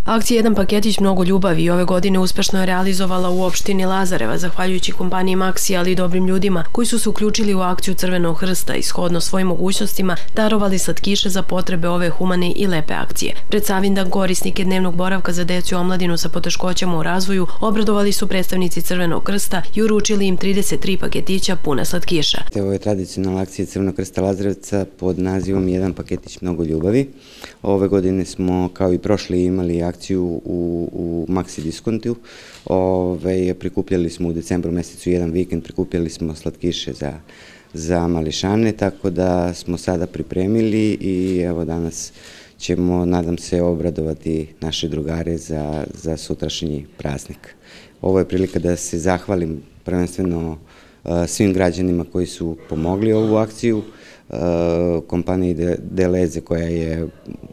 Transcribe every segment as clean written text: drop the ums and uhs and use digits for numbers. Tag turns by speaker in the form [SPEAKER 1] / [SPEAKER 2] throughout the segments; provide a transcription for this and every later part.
[SPEAKER 1] Akcija Jedan paketić mnogo ljubavi ove godine uspešno je realizovala u opštini Lazareva, zahvaljujući kompaniji Maxi, ali i dobrim ljudima koji su se uključili u akciju Crvenog krsta i shodno svojim mogućnostima darovali slatkiše za potrebe ove humane i lepe akcije. Pred Savindan korisnike dnevnog boravka za decu i omladinu sa poteškoćama u razvoju obradovali su predstavnici Crvenog krsta i uručili im 33 paketića puna slatkiša.
[SPEAKER 2] Ovo je tradicionalna akcija Crvenog krsta Lazarevca pod nazivom Jedan paketić mnogo ljubavi. Ove godine smo, kao i prošli, imali akciju u Maxi diskontu. Prikupljali smo u decembru mesecu jedan vikend, prikupljali smo slatkiše za mališane, tako da smo sada pripremili i evo danas ćemo, nadam se, obradovati naše drugare za sutrašnji praznik. Ovo je prilika da se zahvalim prvenstveno svim građanima koji su pomogli ovu akciju, kompaniji Deleze koja je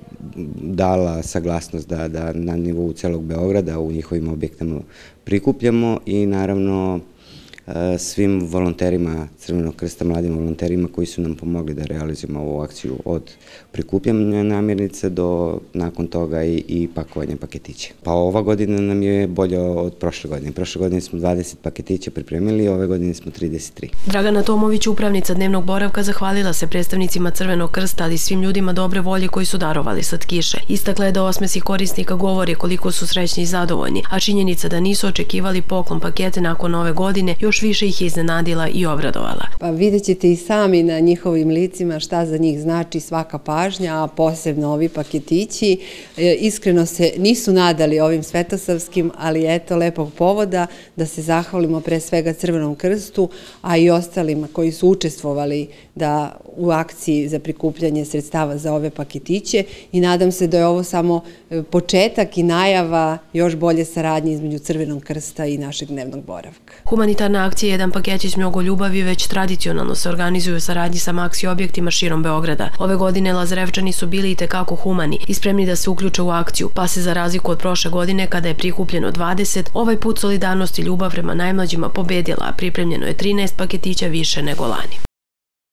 [SPEAKER 2] dala saglasnost da na nivou celog Beograda u njihovim objektima prikupljamo i naravno svim volonterima Crvenog krsta, mladim volonterima koji su nam pomogli da realizujemo ovu akciju od prikupljanja namirnica do nakon toga i pakovanja paketića. Pa ova godina nam je bolja od prošle godine. Prošle godine smo 20 paketića pripremili, ove godine smo 33.
[SPEAKER 1] Dragana Tomović, upravnica dnevnog boravka, zahvalila se predstavnicima Crvenog krsta, ali i svim ljudima dobre volje koji su darovali slatkiše. Istakla je da osmesi korisnika govori koliko su srećni i zadovoljni, a činjenica da nisu očekivali poklon pakete nakon ove godine još više ih je iznenadila i obradovala.
[SPEAKER 3] Pa vidjet ćete i sami na njihovim licima šta za njih znači svaka pažnja, a posebno ovi paketići. Iskreno se nisu nadali ovim svetosavskim, ali eto lepog povoda da se zahvalimo pre svega Crvenom krstu, a i ostalima koji su učestvovali u akciji za prikupljanje sredstava za ove paketiće i nadam se da je ovo samo početak i najava još bolje saradnje između Crvenog krsta i našeg dnevnog boravka.
[SPEAKER 1] Humanitarna akcija Jedan paketić mnogo ljubavi već tradicionalno se organizuju u saradnji sa Maxi objektima širom Beograda. Ove godine Lazarevčani su bili i tekako humani i spremni da se uključe u akciju, pa se za razliku od prošle godine kada je prikupljeno 20, ovaj put solidarnost i ljubav prema najmlađima pobedila, a pripremljeno je 13 paketića više nego lani.